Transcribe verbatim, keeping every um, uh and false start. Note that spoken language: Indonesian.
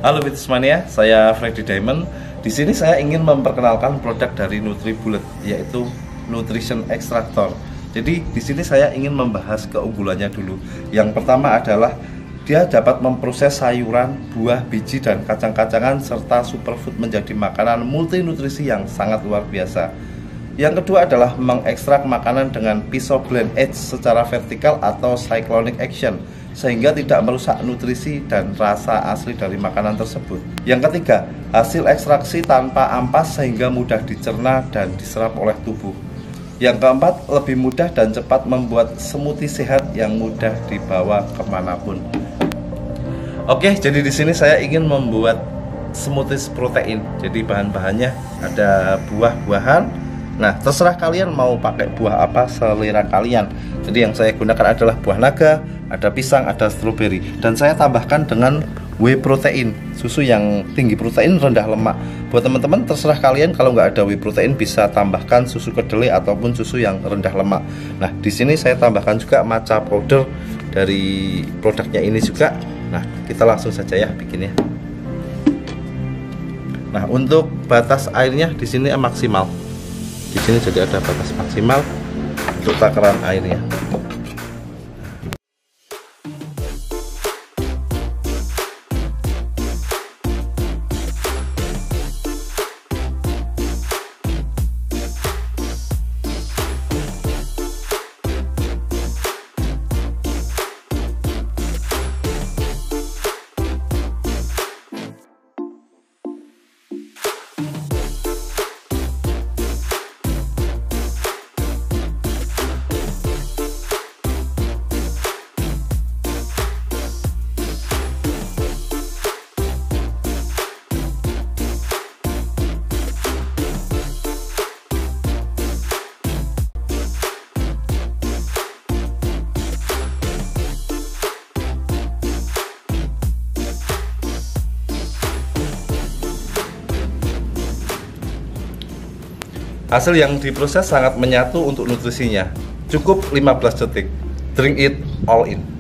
Halo Fitnessmania, saya Freddy Diamond. Di sini saya ingin memperkenalkan produk dari NutriBullet, yaitu Nutrition Extractor. Jadi di sini saya ingin membahas keunggulannya dulu. Yang pertama adalah dia dapat memproses sayuran, buah, biji, dan kacang-kacangan serta superfood menjadi makanan multinutrisi yang sangat luar biasa. Yang kedua adalah mengekstrak makanan dengan pisau blend edge secara vertikal atau cyclonic action, sehingga tidak merusak nutrisi dan rasa asli dari makanan tersebut. Yang ketiga, hasil ekstraksi tanpa ampas sehingga mudah dicerna dan diserap oleh tubuh. Yang keempat, lebih mudah dan cepat membuat smoothie sehat yang mudah dibawa kemanapun. Oke, jadi di sini saya ingin membuat smoothies protein. Jadi bahan-bahannya ada buah-buahan. Nah, terserah kalian mau pakai buah apa selera kalian. Jadi yang saya gunakan adalah buah naga, ada pisang, ada stroberi, dan saya tambahkan dengan whey protein, susu yang tinggi protein, rendah lemak. Buat teman-teman terserah kalian, kalau nggak ada whey protein bisa tambahkan susu kedelai ataupun susu yang rendah lemak. Nah, di sini saya tambahkan juga matcha powder dari produknya ini juga. Nah, kita langsung saja ya bikinnya. Nah, untuk batas airnya di sini maksimal. Di sini jadi ada batas maksimal untuk takaran airnya. Hasil yang diproses sangat menyatu untuk nutrisinya. Cukup lima belas detik. Drink it all in.